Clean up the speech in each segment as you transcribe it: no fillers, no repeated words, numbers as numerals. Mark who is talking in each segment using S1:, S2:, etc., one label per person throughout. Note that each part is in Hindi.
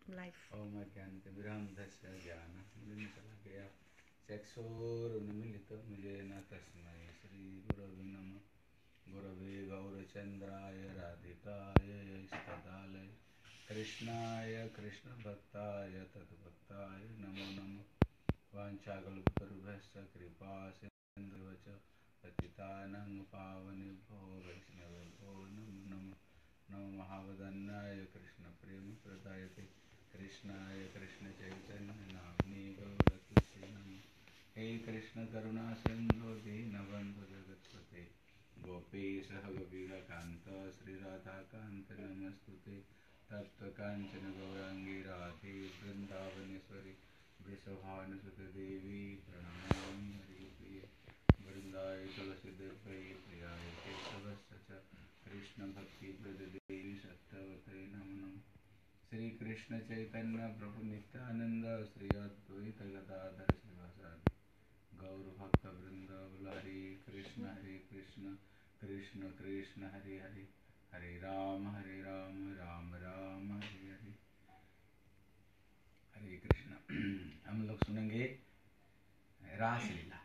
S1: लाइफ।
S2: ओम अज्ञानतिमिरान्धस्य ज्ञानञ्जनं शलाकया चक्षुरुन्मीलितं येन तस्मै श्रीगुरवे नमः। गुरवे गौरचन्द्राय राधिकाय यस्तदालय कृष्णाय कृष्णभक्ताय तद्भक्ताय नमो नमः। वाञ्छाकल्पतरुभ्यश्च कृपा सिन्धुश्च पतितानां पावनेभ्यो वैष्णवेभ्यो नमो नमः। नमो महावदन्नाय कृष्णप्रेमप्रदायते कृष्णाय कृष्णचैतन्यनाम्ने गौरकृष्णे नमः। हे कृष्ण करुणा सिन्धु दीनबन्धु जगत्पते गोपेश गोपिकान्त श्रीराधाकान्त नमस्तुते। तप्तकाञ्चन गौराङ्गी राधे वृन्दावनेश्वरी वृषभानुसुते देवी प्रणमामि हरिप्रिये। वृन्दाय तुलसीदेव्यै प्रियाय केशवस्य च कृष्णभक्तिप्रददेवी सत्यवते नमो नमः। श्री कृष्ण चैतन्य प्रभु नित्यानंद श्री अद्वैत गदाधर श्रीवासादि गौरभक्तवृंद हरे कृष्ण कृष्ण कृष्ण हरे हरे हरे राम राम राम हरे हरे। हरे कृष्ण। हम लोग सुनेंगे रासलीला।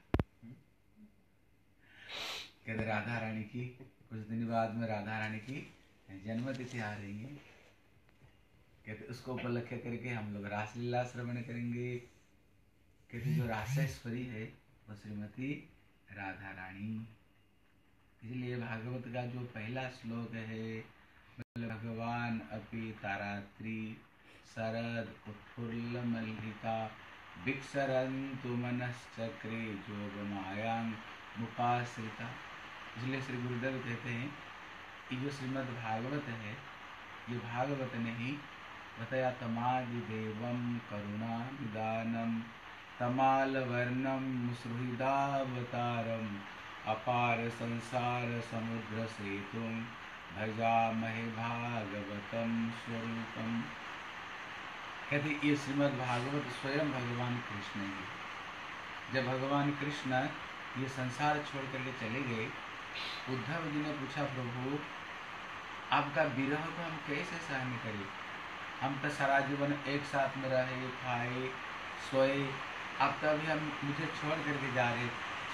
S2: कहते राधा रानी की कुछ दिन बाद में राधा रानी की जन्म तिथि आ रही है। कहते उसको उपलक्ष्य करके हम लोग रासलीला श्रवण करेंगे। कहते जो रासेश्वरी है वो श्रीमती राधा रानी। इसलिए भागवत का जो पहला श्लोक है, भगवान अपि तारात्रि शरद उत्फुल्ल मल्लिका विक्षरन्तु मनश्चक्रे जोग मायां मुपाश्रिता। इसलिए श्री गुरुदेव कहते हैं कि जो श्रीमद् भागवत है ये भागवत नहीं बताया तमादिदेवं करुणा निदानम तमाल वर्णम सुहृदावतारम अपार संसार समुद्र सेतुं भजामहे भागवतम स्वरूपम। कहते ये श्रीमद् भागवत स्वयं भगवान कृष्ण है। जब भगवान कृष्ण ये संसार छोड़ करके चले गए, उद्धव जी ने पूछा प्रभु आपका विरह को हम कैसे सहन करें। हम तो सारा जीवन एक साथ में रहे खाए सोए, अब तो अभी हम मुझे छोड़ करके जा रहे,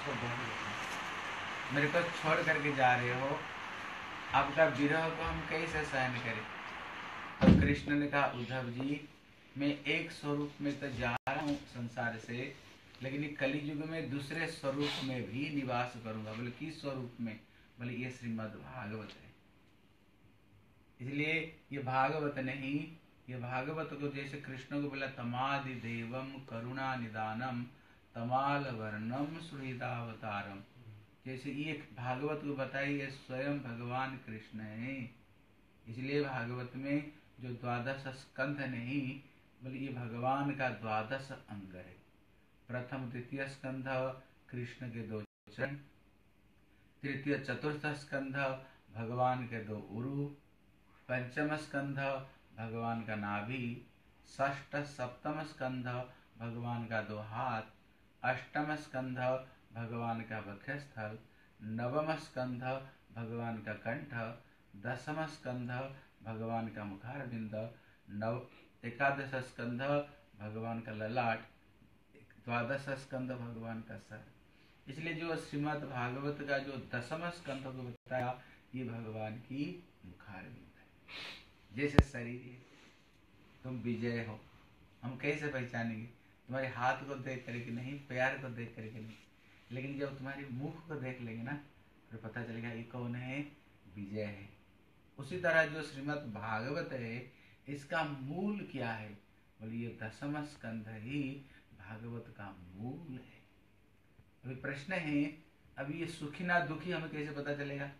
S2: मेरे को छोड़ करके जा रहे हो, आपका विरह को हम कैसे सहन करें। तो कृष्ण ने कहा उद्धव जी मैं एक स्वरूप में तो जा रहा हूँ संसार से, लेकिन कलियुग में दूसरे स्वरूप में भी निवास करूंगा। बोले किस स्वरूप में। बोले ये श्रीमद् भागवत है। इसलिए ये भागवत नहीं, ये भागवत को जैसे कृष्ण को बोला तमादि देवम करुणा निदानम तमाल वर्णम सुहृदावतारम, जैसे ये भागवत को बताइए स्वयं भगवान कृष्ण है। इसलिए भागवत में जो 12 स्कंध नहीं, बल्कि ये भगवान का 12 अंग है। प्रथम द्वितीय स्कंध कृष्ण के 2 चरण, तृतीय चतुर्थ स्कंध भगवान के 2 उरु, पंचम स्कंध भगवान का नाभि, षष्ठ सप्तम स्कंध भगवान का 2 हाथ, अष्टम स्कंध भगवान का वक्षस्थल, नवम स्कंध भगवान का कंठ, दसम स्कंध भगवान का मुखारविंद, एकादश स्कंध भगवान का ललाट, 12 स्कंध भगवान का सर। इसलिए जो श्रीमद् भागवत का जो 10वां स्कंध को बताया ये भगवान की मुखारविंद है। जैसे शरीर है, तुम विजय हो, हम कैसे पहचानेंगे। तुम्हारे हाथ को देख करके नहीं, पैर को देख करके नहीं, लेकिन जब तुम्हारे मुख को देख लेंगे ना फिर पता चलेगा ये कौन है, विजय है। उसी तरह जो श्रीमद् भागवत है इसका मूल क्या है। बोलिए 10वां स्कंध ही भागवत का मूल है। अभी प्रश्न है, अभी ये सुखी ना दुखी हमें कैसे पता चलेगा।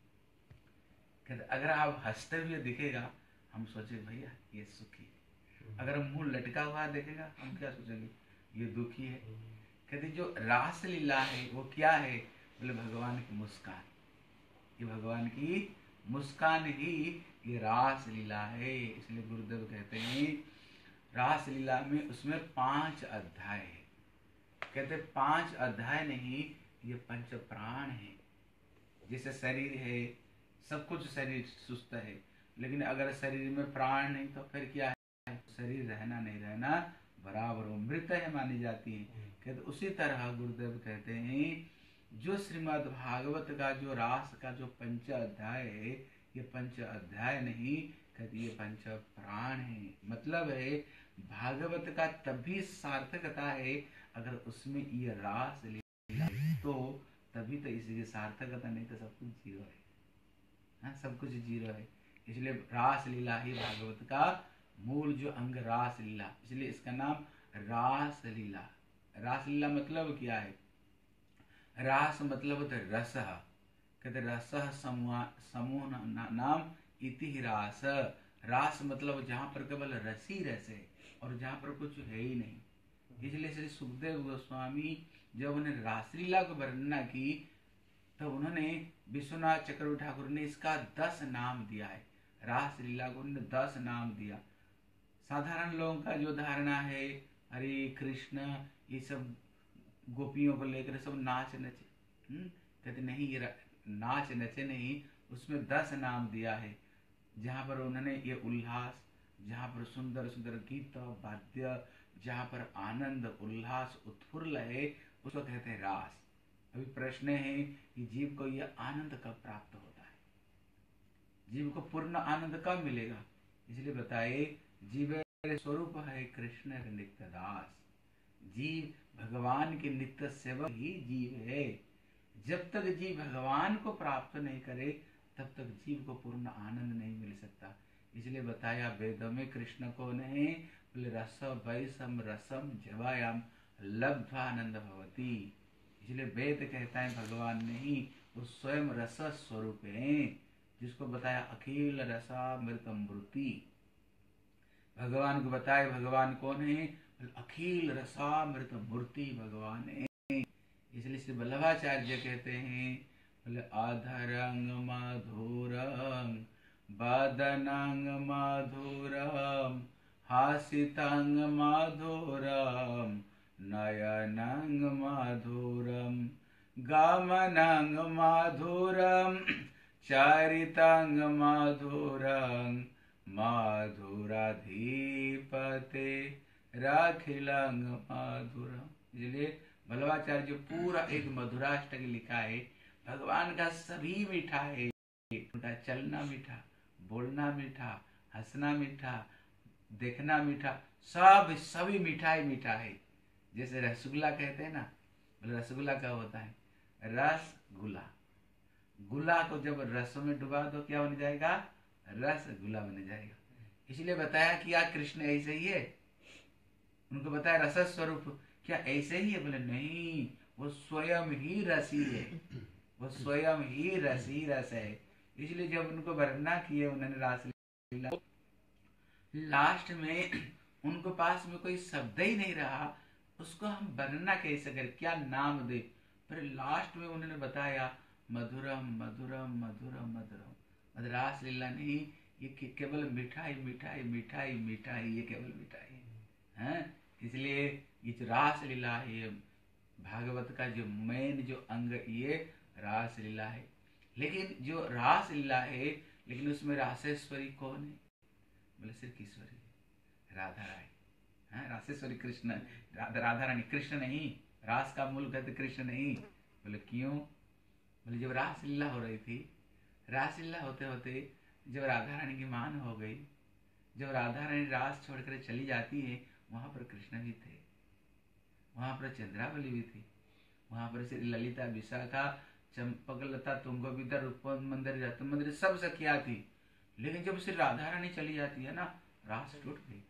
S2: अगर आप हंसते हुए दिखेगा हम सोचे भैया ये सुखी है, अगर मुंह लटका हुआ देखेगा हम क्या सोचेंगे ये दुखी है। कहते जो रास लीला है वो क्या है। बोले भगवान की मुस्कान, ये भगवान की मुस्कान ही ये रास लीला है। इसलिए गुरुदेव कहते हैं रास लीला में उसमें 5 अध्याय है। कहते 5 अध्याय नहीं, ये 5 प्राण है। जैसे शरीर है, सब कुछ शरीर सुस्त है, लेकिन अगर शरीर में प्राण नहीं तो फिर क्या है, शरीर रहना नहीं रहना बराबर, वो मृत है मानी जाती है। कहते उसी तरह गुरुदेव कहते हैं जो श्रीमद् भागवत का जो रास का जो पंच अध्याय है, ये पंच अध्याय नहीं, कहते ये पंच प्राण है। मतलब है भागवत का तभी सार्थकता है अगर उसमें ये रास लीला तो तभी तो इसकी सार्थकता, नहीं तो सब कुछ जीरो है। हाँ, सब कुछ जीरो है। इसलिए रास लीला ही भागवत का मूल जो अंग रास लीला, इसलिए इसका नाम रास लीला। रास लीला मतलब क्या है? रास मतलब होता है रस, कहते रस समूह नाम इति रास। रास मतलब जहाँ पर केवल रस ही रस है और जहाँ पर कुछ है ही नहीं। इसलिए श्री सुखदेव गोस्वामी जब उन्हें रासलीला को वर्णना की तो उन्होंने विश्वनाथ चक्रवर्ती ठाकुर ने इसका 10 नाम दिया है। रासलीला को उन्होंने 10 नाम दिया। साधारण लोगों का जो धारणा है हरे कृष्ण ये सब गोपियों को लेकर सब नाच नचे, कहते नहीं, ये नाच नचे नहीं, उसमें 10 नाम दिया है। जहाँ पर उन्होंने ये उल्लास, जहाँ पर सुंदर सुंदर गीत वाद्य, जहाँ पर आनंद उल्लास उत्फुल्ल है, उसको कहते हैं रास। अभी प्रश्न है कि जीव को यह आनंद कब प्राप्त होता है, जीव को पूर्ण आनंद कब मिलेगा? इसलिए बताए जीव स्वरूप है कृष्ण नित्य दास। जीव भगवान के नित्य सेवक ही जीव है। जब तक जीव भगवान को प्राप्त नहीं करे तब तक जीव को पूर्ण आनंद नहीं मिल सकता। इसलिए बताया वेदों में कृष्ण को नहीं बोले रस वैसम रसम जवायाम लब्ध्वा आनंद भवती। इसलिए वेद कहता है भगवान नहीं, वो स्वयं रस स्वरूप है, जिसको बताया अखिल रसामृतम मूर्ति। भगवान को बताए भगवान कौन है? अखिल रसामृत मूर्ति भगवान है। इसलिए श्री वल्लभाचार्य कहते हैं बोले आधरंग माधुरं बदनंग माधुरं हासितंग माधुरं नयनंग माधुरं गमनंग माधुरं चरितंग माधुरं माधुराधिपते राखिलंग माधुरम। इसलिए वल्लभाचार्य जो पूरा एक मधुराष्टक लिखा है, भगवान का सभी मीठा है। उनका चलना मीठा, बोलना मीठा, हंसना मीठा, देखना मीठा, सब सभी मिठाई मीठा है। जैसे रसगुल्ला कहते हैं ना, बोले रसगुल्ला क्या होता है? रसगुल्ला। गुला को जब रस में डुबा दो क्या बन जाएगा? रसगुल्ला बन जाएगा। इसलिए बताया कि क्या कृष्ण ऐसे ही है? उनको बताया रस स्वरूप क्या ऐसे ही है? बोले नहीं, वो स्वयं ही रसी है, वो स्वयं ही रसी रस है। इसलिए जब उनको वर्णना किए उन्होंने रासलीला, लास्ट में उनको पास में कोई शब्द ही नहीं रहा, उसको हम वर्णना कैसे करें, क्या नाम दे? फिर लास्ट में उन्होंने बताया मधुरम मधुरम मधुरम मधुरम। रासलीला नहीं, ये केवल मिठाई मिठाई मिठाई मिठाई, ये केवल मिठाई है। इसलिए ये जो रासलीला है, ये भागवत का जो मेन जो अंग ये रासलीला है। लेकिन जो रासलीला है, लेकिन उसमें रासेश्वरी कौन है? बोले श्री किशोरी राधा रानी। रासेश्वरी कृष्ण, राधा रानी, कृष्ण नहीं। रास का मूल कहते कृष्ण नहीं। बोले क्यों? बोले जब रासलीला हो रही थी, रासलीला होते होते जब राधा रानी की मान हो गई, जब राधा रानी रास छोड़कर चली जाती है, वहां पर कृष्ण भी थे, वहां पर चंद्रावली भी थी, वहां पर श्री ललिता विशाखा चंपकलता तुंगविदा रूपम मंदिर रत्न मंदिर सब सखिया थी। लेकिन जब श्री राधा रानी चली जाती है ना, रास टूट गई।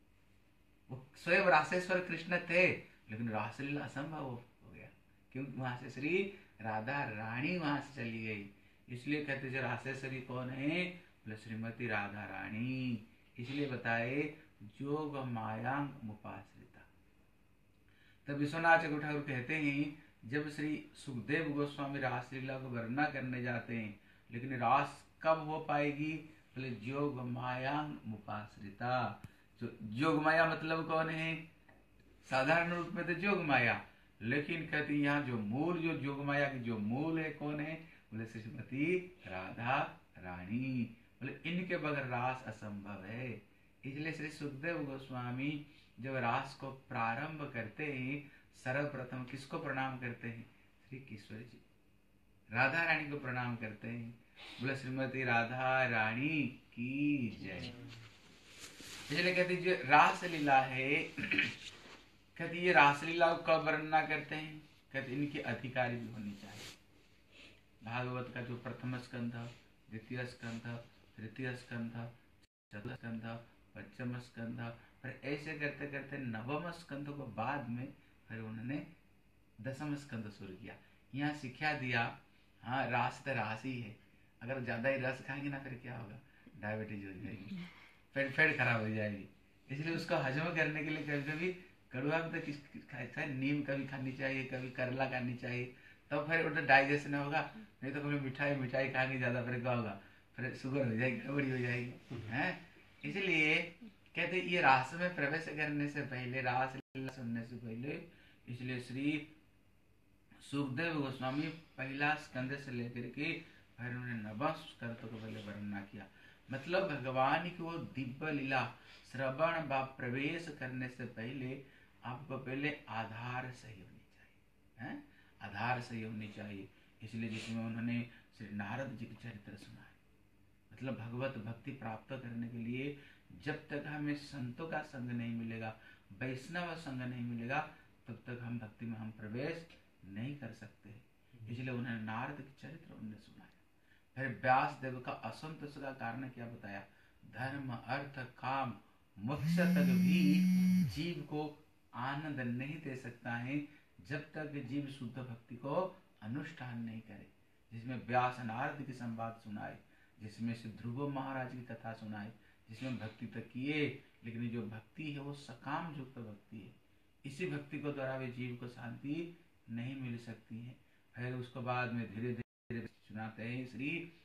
S2: वो स्वयं रासेश्वर कृष्ण थे, लेकिन रासलीला असंभव हो गया, क्योंकि वहां से श्री राधा रानी वहां से चली गई। इसलिए कहते जो रासेश्वरी कौन है? बोले श्रीमती राधा रानी। इसलिए बताए जोग मायांग मुपाश्रिता। तब विश्वनाथ चक्रवर्ती ठाकुर कहते हैं जब श्री सुखदेव गोस्वामी रासलीला को वर्णना करने जाते हैं, लेकिन रास कब हो पाएगी? बोले जोग मायांग मुपाश्रिता। जो जोग माया मतलब कौन है? साधारण रूप में तो जोग माया, लेकिन कहते हैं यहाँ जो मूल जो जोग माया की जो मूल है कौन है? बोले श्रीमती राधा रानी। बोले इनके बगैर रास असंभव है। इसलिए श्री सुखदेव गोस्वामी जब रास को प्रारंभ करते ही सर्वप्रथम किसको प्रणाम करते हैं? श्री किशोर जी, राधा रानी को प्रणाम करते हैं। बोले श्रीमती राधा रानी की जय। इसलिए कहते जो रास लीला है, कहते ये रासलीला को कब वर्णना करते हैं? कहते इनकी अधिकारी भी होनी चाहिए। भागवत का जो प्रथम स्कंध, द्वितीय स्कंध, तृतीय स्कंध, चतुर्थ स्कंध, पंचम स्कंध, फिर ऐसे करते करते नवम स्कंध को बाद में फिर उन्होंने दसम स्कंध शुरू किया। यहाँ सिखा दिया, हाँ रास तो रास ही है, अगर ज्यादा ही रस खाएंगे ना फिर क्या होगा? डायबिटीज हो जाएगी, पेट खराब हो जाएगी। इसलिए उसको हजम करने के लिए कभी कभी कड़वा भी तो खाए, नीम कभी खानी चाहिए, कभी करला खानी चाहिए, तब फिर उधर डाइजेशन होगा। नहीं तो कभी मिठाई खाएंगे ज्यादा, फिर क्या होगा? फिर शुगर हो जाएगी, गड़बड़ी हो जाएगी, है। इसलिए कहते ये रास में प्रवेश करने से पहले, रास लीला सुनने से पहले, इसलिए श्री सुखदेव गोस्वामी पहला स्कंद से लेकर के फिर उन्होंने नवम स्कंद को पहले वर्णना किया। मतलब भगवान की वो दिव्य लीला श्रवण व प्रवेश करने से पहले आपको पहले आधार सही होनी चाहिए, है, आधार सही होनी चाहिए। इसलिए जिसमें उन्होंने श्री नारद जी के चरित्र सुनाए। मतलब भगवत भक्ति प्राप्त करने के लिए जब तक हमें संतों का संग नहीं मिलेगा, वैष्णव संग नहीं मिलेगा, तब तक हम भक्ति में हम प्रवेश नहीं कर सकते। इसलिए उन्होंने नारद के चरित्र उन्होंने सुनाया। फिर व्यास देव का असंतोष का कारण क्या बताया? धर्म अर्थ काम मोक्ष तक भी जीव को आनंद नहीं दे सकता है जब तक जीव शुद्ध भक्ति को अनुष्ठान नहीं करे। जिसमें व्यास नारद की संवाद सुनाए, जिसमें से ध्रुव महाराज की कथा सुनाए, जिसमें भक्ति तक किए, लेकिन जो भक्ति है वो सकाम युक्त भक्ति है। इसी भक्ति को द्वारा वे जीव को शांति नहीं मिल सकती है। फिर उसको बाद में धीरे धीरे सुनाते हैं। श्री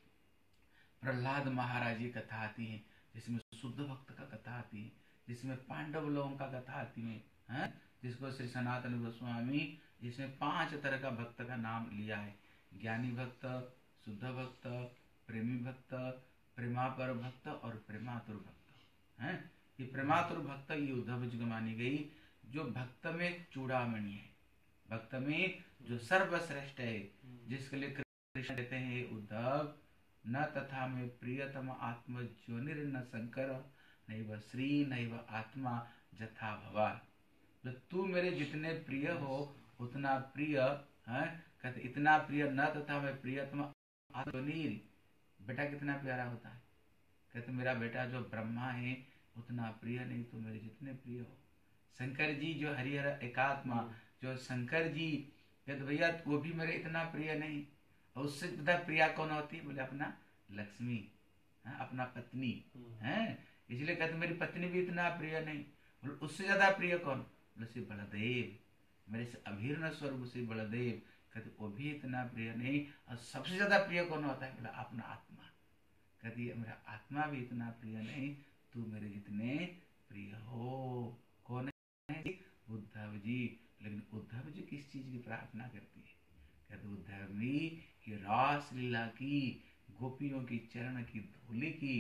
S2: प्रहलाद महाराज की कथा आती है, जिसमें शुद्ध भक्त का कथा आती है, जिसमें पांडव लोगों का कथा आती है, जिसको श्री सनातन गोस्वामी जिसमें 5 तरह का भक्त का नाम लिया है। ज्ञानी भक्त, शुद्ध भक्त, प्रेमी भक्त, प्रेमापर भक्त और प्रेमातुर भक्त है। ये प्रेमातुर भक्त ये उद्धव जी को मानी गई, जो भक्त में चूड़ामणि है, भक्त में जो सर्वश्रेष्ठ है, जिसके लिए कृष्ण कहते हैं उद्धव न तथा में प्रियतम आत्म ज्योनिर न शंकर नैव श्री नैव आत्मा जथा भवान। तो तू मेरे जितने प्रिय हो उतना प्रिय है, कहते इतना प्रिय न तथा में प्रियतम आत्मज्योनिर। बेटा कितना प्यारा होता है, कहते मेरा बेटा जो ब्रह्मा है उतना प्रिय नहीं तो मेरे जितने प्रिय हो। शंकर जी जो हरिहर एकात्मा, जो शंकर जी कहते भैया वो भी मेरे इतना प्रिय नहीं। और उससे ज्यादा प्रिया कौन होती है? बोले अपना लक्ष्मी, अपना पत्नी है। इसलिए कहते मेरी पत्नी भी इतना प्रिय नहीं। बोले उससे ज्यादा प्रिय कौन? बोले श्री बलदेव, मेरे से अभिन्न स्वरूप श्री बलदेव, कहते वो भी इतना प्रिय नहीं। और सबसे ज्यादा प्रिय कौन होता है? बोला अपना आत्मा, कहती मेरा आत्मा भी इतना प्रिय नहीं, तू मेरे जितने प्रिय हो। कौन है? उद्धव जी। लेकिन उद्धव जी किस चीज की प्रार्थना करती है? कहते उद्धव जी की रास लीला की, गोपियों की चरण की धूलि की,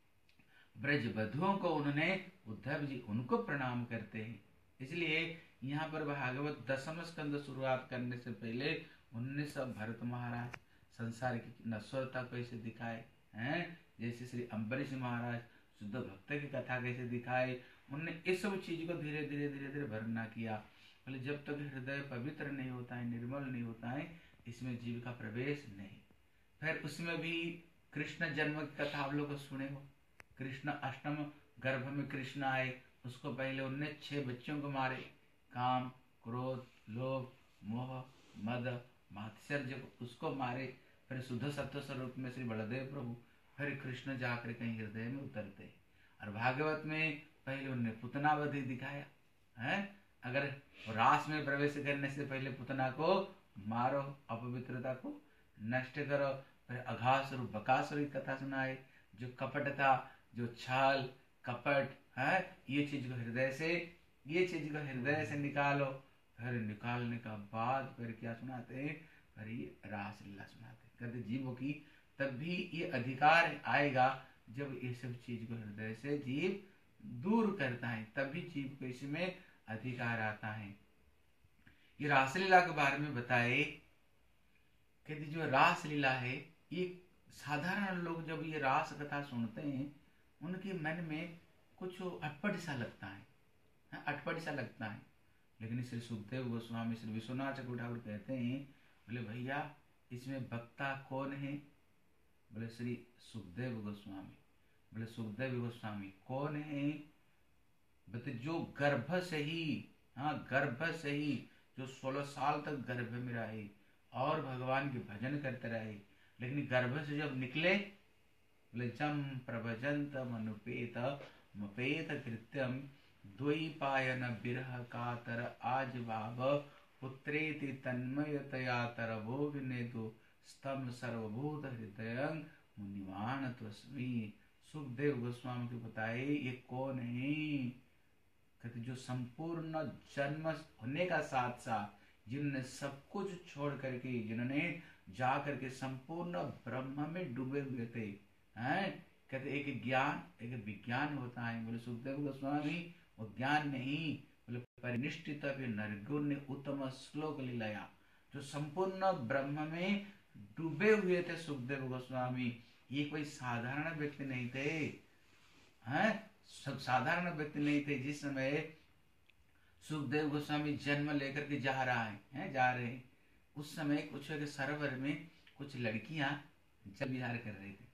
S2: ब्रज बधुओं को उन्होंने, उद्धव जी उनको प्रणाम करते हैं। इसलिए यहाँ पर भागवत दसम स्कंद शुरुआत करने से पहले उन्होंने सब भरत महाराज संसार की नश्वरता कैसे दिखाए हैं, जैसे श्री अम्बरीश महाराज शुद्ध भक्त की कथा कैसे दिखाए, उन्होंने इस सब चीज को धीरे धीरे धीरे धीरे वर्णना किया। बोले जब तक हृदय पवित्र नहीं होता है, निर्मल नहीं होता है, इसमें जीव का प्रवेश नहीं। फिर उसमें भी कृष्ण जन्म की कथा आप लोग सुने हो। कृष्ण अष्टम गर्भ में कृष्ण आए, उसको पहले उन्होंने 6 बच्चों को मारे, काम क्रोध लोभ मोह मद मात्सर्य, उसको मारे। फिर शुद्ध सत्व स्वरूप में श्री बलदेव प्रभु, फिर कृष्ण जाकर कहीं हृदय में उतरते। और भागवत में पहले उन्होंने पुतना वध दिखाया है। अगर रास में प्रवेश करने से पहले पुतना को मारो, अपवित्रता को नष्ट करो। फिर अघासुर बकासुर की कथा सुनाए, जो कपट था, जो छल कपट है, ये चीज को हृदय से निकालो। फिर निकालने का बाद फिर क्या सुनाते हैं? फिर ये रास लीला सुनाते हैं। कहते जीवों की तब भी ये अधिकार आएगा जब ये सब चीज को हृदय से जीव दूर करता है, तभी जीव को इसमें अधिकार आता है। ये रासलीला के बारे में बताए, कहते जो रासलीला है, ये साधारण लोग जब ये रास कथा सुनते हैं उनके मन में कुछ अटपट सा लगता है, अटपट सा लगता है। लेकिन श्री सुखदेव गोस्वामी, श्री विश्वनाथ चक्रवर्ती ठाकुर कहते हैं, बोले भैया इसमें वक्ता कौन है? बोले श्री सुखदेव गोस्वामी। बोले सुखदेव गोस्वामी कौन है? बोले जो गर्भ से ही, हाँ गर्भ से ही, जो 16 साल तक गर्भ में रहे और भगवान के भजन करते रहे, लेकिन गर्भ से जब निकले, बोले जम प्रभजंत मनुपेत मपेत कृत्यम द्वैपायन विरह कातर आज भाव पुत्रेति तन्मयतया तरभोग नेतु स्तम सर्वभूत हृदय मुनिमान तस्मी। सुखदेव गोस्वामी को बताए ये कौन है? कहते जो संपूर्ण जन्म होने का साथ साथ जिन्होंने सब कुछ छोड़ करके, जिन्होंने जा करके संपूर्ण ब्रह्म में डूबे हुए थे, हैं? कहते एक ज्ञान एक विज्ञान होता है। बोले सुखदेव गोस्वामी वो ज्ञान नहीं, बोले परिनिष्ठित नरगुण उत्तम श्लोक लीलाया, जो संपूर्ण ब्रह्म में डूबे हुए थे सुखदेव गोस्वामी। ये कोई साधारण व्यक्ति नहीं थे, हैं? सब साधारण व्यक्ति नहीं थे। जिस समय सुखदेव गोस्वामी जन्म लेकर के जा रहा है, जा रहे हैं, उस समय कुछ सरोवर में कुछ लड़कियां जल विहार कर रही थी।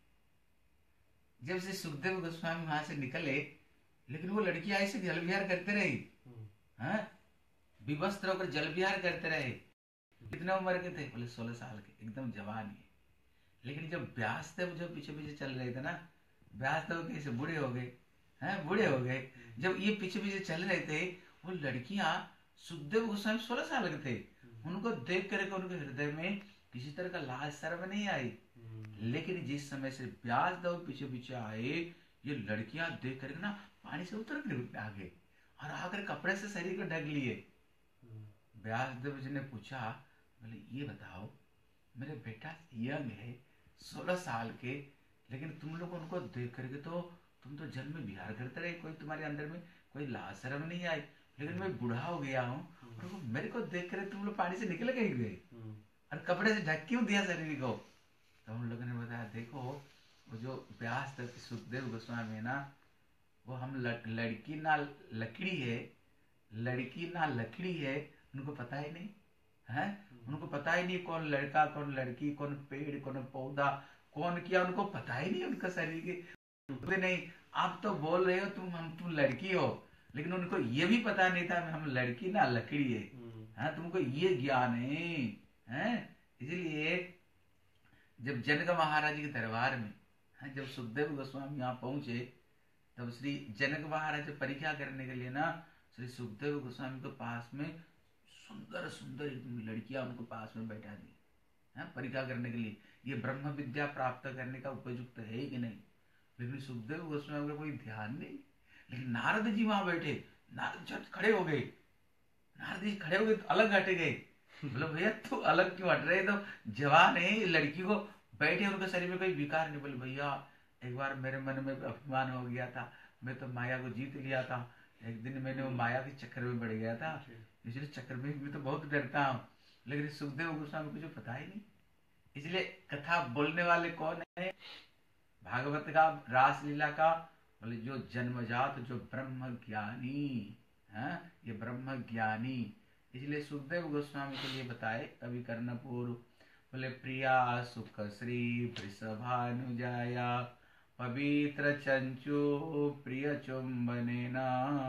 S2: जब से सुखदेव गोस्वामी वहां से निकले, लेकिन वो लड़कियां ऐसे जल विहार करते रही, हैं? विवस्त्र होकर जल विहार करते रहे। कितने उम्र के थे? बोले 16 साल के, एकदम जवान ही। लेकिन जब व्यासदेव जब पीछे पीछे चल रहे थे ना, व्यासदेव कैसे बूढ़े हो गए, हैं? बूढ़े हो गए। जब ये पीछे पीछे चल रहे थे, वो लड़कियां, सुखदेव गोस्वामी 16 साल के थे, उनको देख करके उनके हृदय में किसी तरह का लाज शर्म नहीं आई। लेकिन जिस समय से व्यासदेव पीछे पीछे आए, ये लड़कियां देख करके ना पानी से उतर के आ गए और आकर कपड़े से शरीर को ढक लिए। व्यासदेव जी ने पूछा, बोले ये बताओ मेरे बेटा यंग है 16 साल के, लेकिन तुम लोग उनको देख करके तो तुम तो जन्म में विहार करते रहे, कोई तुम्हारे अंदर में कोई लाज शर्म नहीं आई। लेकिन मैं बूढ़ा हो गया हूँ और मेरे को देख कर तुम लोग पानी से निकल गए और कपड़े से ढक क्यों दिया शरीर को? तो हम लोगों ने बताया, देखो वो जो व्यास सुखदेव गोस्वामी है ना, वो हम लड़की ना लकड़ी है, लड़की ना लकड़ी है, उनको पता ही नहीं है। उनको पता ही नहीं कौन लड़का कौन लड़की, कौन पेड़ कौन पौधा, कौन किया, उनको पता ही नहीं उनका शरीर के नहीं। आप तो बोल रहे हो तुम लड़की हो, लेकिन उनको ये भी पता नहीं था हम लड़की ना लकड़ी है। हाँ, तुमको ये ज्ञान है? इसलिए जब जनक महाराज के दरबार में, जब सुखदेव गोस्वामी यहाँ पहुंचे, तब श्री जनक महाराज परीक्षा करने के लिए ना श्री सुखदेव गोस्वामी के पास में सुंदर सुंदर लड़कियां उनको पास में बैठा दी, परीक्षा करने के लिए ये ब्रह्म विद्या प्राप्त करने का उपयुक्त है कि नहीं। लेकिन सुखदेव गोस्वामी का कोई ध्यान नहीं। लेकिन नारद जी वहां बैठे, नारद झट खड़े हो गए, नारद जी खड़े हो गए तो अलग हट गए। बोले भैया तू अलग क्यों हट रहे? तो जवान है, लड़की को बैठे, उनके शरीर में कोई विकार नहीं। बोले भैया एक बार मेरे मन में अभिमान हो गया था, मैं तो माया को जीत लिया था। एक दिन मैंने वो माया के चक्कर में बढ़ गया था, इसलिए चक्कर में मैं तो बहुत डरता हूँ। लेकिन सुखदेव गोस्वामी को जो पता ही नहीं। इसलिए कथा बोलने वाले कौन है? भागवत का, रासलीला का, बोले जो जन्मजात जो ब्रह्म ज्ञानी है, ये ब्रह्म ज्ञानी। इसलिए सुखदेव गोस्वामी के लिए बताए कवि कर्णपुर, बोले प्रिया सुख श्री वृषभानुजाया पवित्र चंचु प्रिय चुंबनेना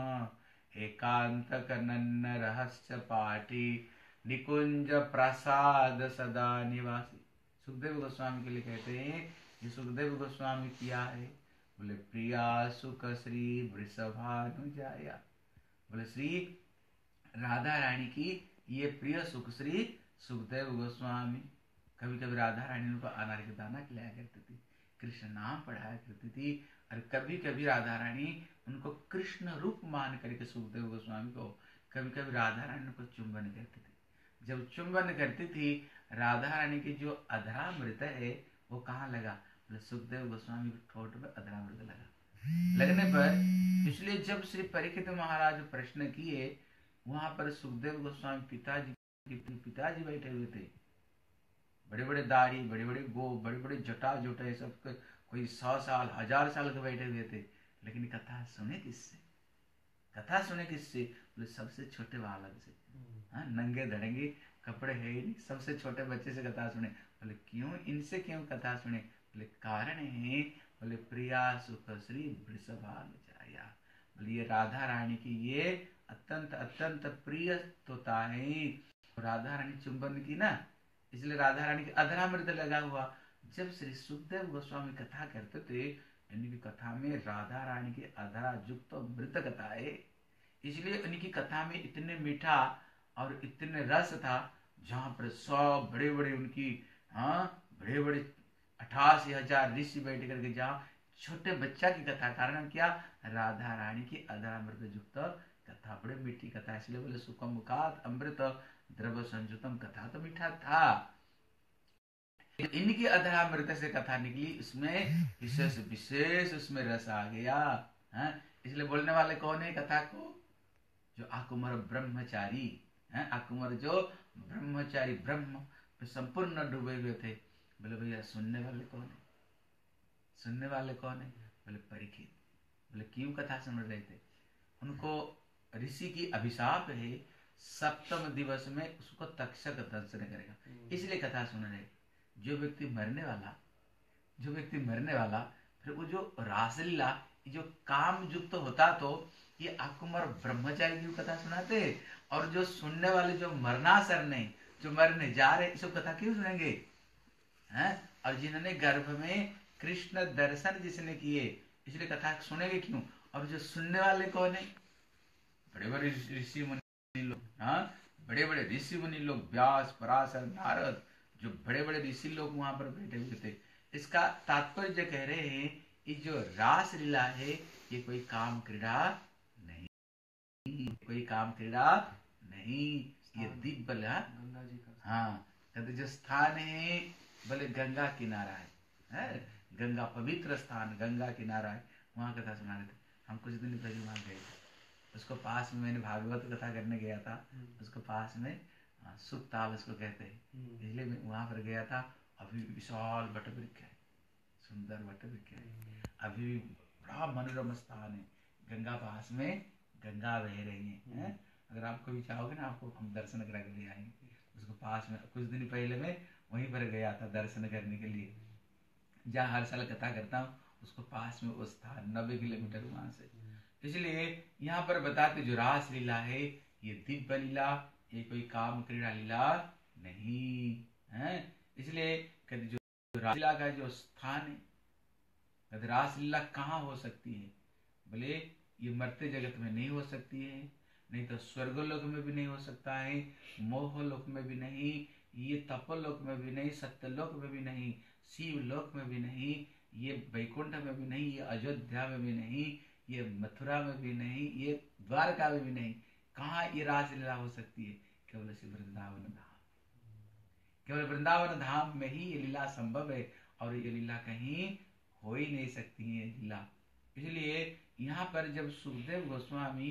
S2: एकांत कनन्न रहस्य पाठी निकुंज प्रसाद सदा निवासी। सुखदेव गोस्वामी के लिए कहते हैं ये सुखदेव गोस्वामी किया है। बोले प्रिया सुख श्री वृषभानुजाया, बोले श्री राधा रानी की ये प्रिय सुख श्री सुखदेव गोस्वामी। कभी कभी राधा रानी उनको अनार के दाना खिलाया करती थी, कृष्ण नाम पढ़ाया करती थी, और कभी कभी राधा रानी उनको कृष्ण रूप मान करके सुखदेव गोस्वामी को कभी कभी राधा रानी उनको चुंबन करती थी। जब चुंबन करती थी, राधा रानी की जो अधरामृत है वो कहाँ लगा? बोले सुखदेव गोस्वामी के ठोट में अधरामृत लगा। लगने पर इसलिए जब श्री परीक्षित महाराज प्रश्न किए, वहां पर सुखदेव गोस्वामी पिताजी बैठे हुए थे। बड़े बड़े दाढ़ी, बड़े बड़े गोप, बड़े बड़े जटा जुटे, सब कोई 100 साल 1000 साल के बैठे हुए थे। लेकिन कथा सुने किससे? कथा सुने किससे? बोले सबसे छोटे बालक से। हाँ, नंगे धड़ंगे कपड़े है ही नहीं, सबसे छोटे बच्चे से कथा सुने। बोले क्यों, इनसे क्यों कथा सुने? बोले कारण है, बोले प्रिया सुख श्री वृषभान जाया। बोले ये राधा रानी की ये अत्यंत अत्यंत प्रिय तोता है। राधा रानी चुंबन की ना, इसलिए राधा रानी के अधरामृत लगा हुआ। जब श्री सुखदेव गोस्वामी कथा करते थे, इनकी कथा में राधा रानी के अधरा युक्त मृत कथा है, इसलिए उनकी कथा में इतने मीठा और इतने रस था। जहां पर 100 बड़े बड़े उनकी, हाँ, बड़े बड़े 88,000 ऋषि बैठ करके, जहाँ छोटे बच्चा की कथा, कारण क्या? राधा रानी की अधरामृत युक्त कथा, बड़े मीठी कथा, इसलिए बोले सुखम मुखात अमृत द्रव संयुतम। कथा तो मीठा था, इनकी अधरामृत से कथा निकली, उसमें विशेष विशेष उसमें रस आ गया है। इसलिए बोलने वाले कौन है कथा को? जो अकुमर ब्रह्मचारी है, अकुमर जो ब्रह्मचारी, ब्रह्म पे संपूर्ण डूबे हुए थे। बोले भैया सुनने वाले कौन है? सुनने वाले कौन है? बोले परीक्षित। बोले क्यों कथा सुन रहे थे? उनको ऋषि की अभिशाप है, सप्तम दिवस में उसको तक्षक दंशन करेगा, इसलिए कथा सुन रहे। जो व्यक्ति मरने वाला, जो व्यक्ति मरने वाला, फिर वो जो रासलीला, जो काम युक्त होता, तो ये अकुमर ब्रह्मचारी की कथा सुनाते। और जो सुनने वाले जो मरनासर नहीं, जो मरने जा रहे, सब कथा क्यों सुनेंगे हैं? और जिन्होंने गर्भ में कृष्ण दर्शन जिसने किए, इसलिए कथा सुनेंगे क्यों? और जो सुनने वाले कौन है? बड़े बड़े ऋषि मुनि लोग, हाँ, बड़े बड़े ऋषि मुनि लोग, व्यास, पराशर, नारद, जो बड़े बड़े ऋषि लोग वहां पर बैठे हुए थे। इसका तात्पर्य कह रहे हैं, ये जो रास लीला है, ये कोई काम क्रीड़ा नहीं, कोई काम क्रीड़ा नहीं, ये दिव्य गंगा जी का, हाँ, कहते जो स्थान है, बोले गंगा किनारा है, गंगा पवित्र स्थान, गंगा किनारा है, वहां कथा सुना रहे थे। हम कुछ दिन पहले वहां गए थे, उसको पास में, मैंने भागवत कथा करने गया था, उसको पास में सुखताल उसको कहते हैं, इसलिए मैं वहां पर गया था। अभी विशाल वट वृक्ष है, सुंदर वट वृक्ष है, अभी भी बड़ा मनोरम स्थान है, गंगा पास में, गंगा बह रही है। अगर आप कभी चाहोगे ना, आपको हम दर्शन करा के ले आएंगे उसको पास में। कुछ दिन पहले मैं वहीं पर गया था दर्शन करने के लिए, जहाँ हर साल कथा करता हूँ, उसको पास में वो स्थान 90 किलोमीटर वहां से। इसलिए यहाँ पर बताते जो रास लीला है, ये दिव्य लीला, ये कोई काम क्रीड़ा लीला नहीं है। इसलिए कहते जो रास लीला का जो स्थान है, कहते रास लीला कहाँ हो सकती है? बोले ये मरते जगत में नहीं हो सकती है, नहीं तो स्वर्गलोक में भी नहीं हो सकता है, मोहलोक में भी नहीं, ये तपोलोक में भी नहीं, सत्यलोक में भी नहीं, शिवलोक में भी नहीं, ये वैकुंठ में भी नहीं, ये अयोध्या में भी नहीं, ये मथुरा में भी नहीं, ये द्वारका में भी नहीं। कहाँ ये रासलीला हो सकती है? केवल श्री वृंदावन धाम, केवल वृंदावन धाम में ही ये लीला संभव है, और ये लीला कहीं हो ही नहीं सकती है लीला। इसलिए यहाँ पर जब सुखदेव गोस्वामी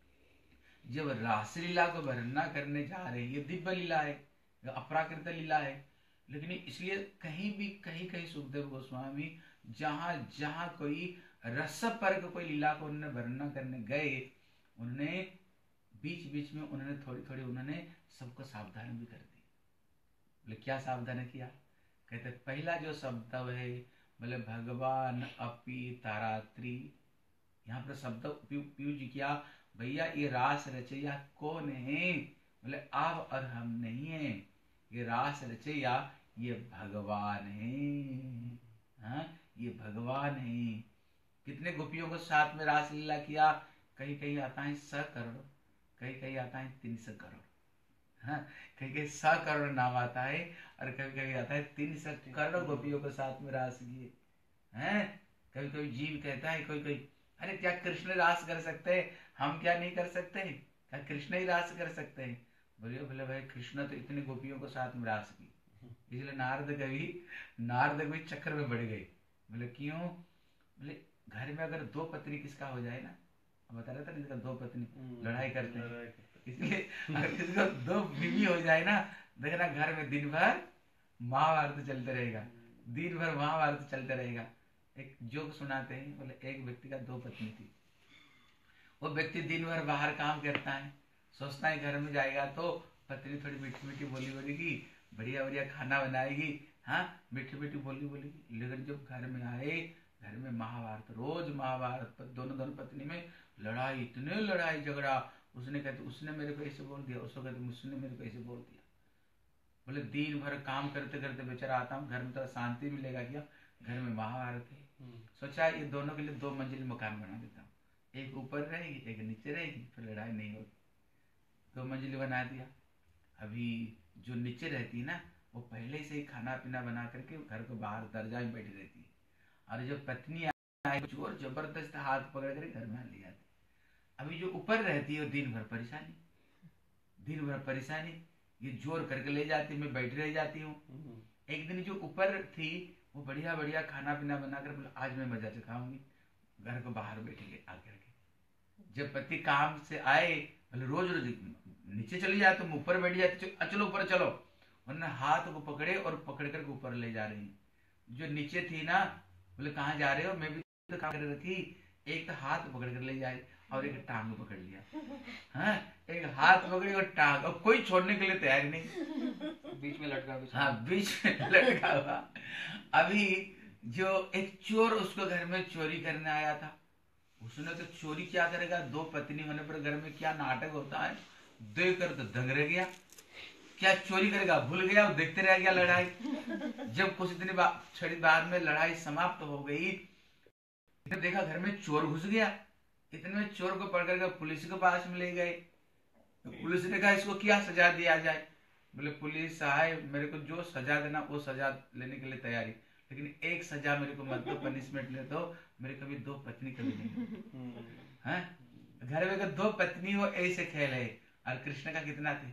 S2: जब रासलीला को वर्णना करने जा रहे हैं, ये दिव्य लीला है, अपराकृत लीला है, लेकिन इसलिए कहीं भी कहीं कहीं सुखदेव गोस्वामी जहां जहां कोई रस पर कोई लीला को उन्होंने वर्णना करने गए, उन्होंने बीच बीच में उन्होंने थोड़ी थोड़ी उन्होंने सबको सावधान भी कर दी। बोले क्या सावधान किया? कहते पहला जो शब्द है, बोले भगवान अपि तारात्री, यहाँ पर शब्द उपयोग किया, भैया ये रास रचैया कौन है? बोले आप और हम नहीं है, ये रास रचैया ये भगवान है, हाँ, ये भगवान है। कितने गोपियों को साथ में रास लीला किया? कहीं कहीं आता है 100 करोड़, कहीं कहीं आता है 300 करोड़, हाँ, कहीं कहीं 100 करोड़ नाम आता है, और कभी कभी आता है 300 करोड़ गोपियों को साथ में रास किए हैं। कभी कभी जीव कहता है, कोई कोई, अरे क्या कृष्ण रास कर सकते हैं, हम क्या नहीं कर सकते? क्या कृष्ण ही रास कर सकते हैं? बोलिए बोले भाई कृष्ण तो इतने गोपियों को साथ में रास की, इसलिए नारद कवि चक्कर में बढ़ गए। बोले क्यों? बोले घर में अगर दो पत्नी किसका हो जाए ना, बता रहा था जिसका दो पत्नी लड़ाई करते हैं, इसलिए अगर किसको दो बीवी हो जाए ना, देखना घर में दिन भर महाभारत चलते रहेगा, दिन भर महाभारत चलते रहेगा। एक जोक सुनाते हैं, बोले एक व्यक्ति का दो पत्नी थी। वो व्यक्ति दिन भर बाहर काम करता है, सोचता है घर में जाएगा तो पत्नी थोड़ी मीठी मीठी बोली बोलेगी, बढ़िया बढ़िया खाना बनाएगी, हाँ मीठी मीठी बोली बोलेगी। लेकिन जब घर में आए, घर में महाभारत, रोज महाभारत, दोनों दोनों पत्नी में लड़ाई, इतने लड़ाई झगड़ा। उसने कहते उसने मेरे को ऐसे बोल दिया, उसको कहते उसने मेरे को ऐसे बोल दिया। बोले दिन भर काम करते करते बेचारा आता हूँ घर में, थोड़ा शांति मिलेगा क्या, घर में महाभारत है। सोचा ये दोनों के लिए दो मंजिल मकान बना देता हूँ, एक ऊपर रहेगी एक नीचे रहेगी, फिर लड़ाई नहीं होगी। दो मंजिल बना दिया। अभी जो नीचे रहती है ना, वो पहले से ही खाना पीना बना करके घर को बाहर दरजा में बैठी रहती है, और जो पत्नी आए जोर जबरदस्त हाथ पकड़ कर घर में ले जाती। अभी जो ऊपर रहती है वो दिन भर परेशानी, दिन भर परेशानी, ये जोर करके ले जाती, मैं बैठी रह जाती हूँ। एक दिन जो ऊपर थी वो बढ़िया बढ़िया खाना पीना बनाकर बोला आज मैं मजा चखाऊंगी, घर को बाहर बैठेंगे आकर के। जब पति काम से आए, बोले रोज रोज नीचे चली जाए तुम ऊपर बैठ जाते, चलो ऊपर चलो, वरना हाथ को पकड़े और पकड़ कर ऊपर ले जा रही। जो नीचे थी ना, बोले कहाँ जा रहे हो, मैं भी तो काम कर रखी, एक तो हाथ पकड़ कर ले जाए और एक टांग पकड़ लिया, हाँ एक हाथ पकड़ी और टांग, और कोई छोड़ने के लिए तैयार नहीं,
S1: बीच में लटका हुआ,
S2: हाँ बीच में लटका हुआ। अभी जो एक चोर उसको घर में चोरी करने आया था, उसने तो चोरी क्या करेगा, दो पत्नी होने पर घर में क्या नाटक होता है, देख कर तो दंग रह गया, क्या चोरी करेगा भूल गया, देखते रह गया लड़ाई। जब कुछ दिन बाद में लड़ाई समाप्त हो गई, देखा घर में चोर घुस गया, इतने में चोर को पकड़ कर पुलिस के पास में ले गए। तो पुलिस ने कहा इसको क्या सजा दिया जाए। बोले पुलिस साहब मेरे को जो सजा देना वो सजा लेने के लिए तैयारी, लेकिन एक सजा मेरे को मत दो, पनिशमेंट ले दो, मेरे कभी दो पत्नी कभी नहीं है। घर में अगर दो पत्नी हो ऐसे खेल है। और कृष्ण का कितना थे,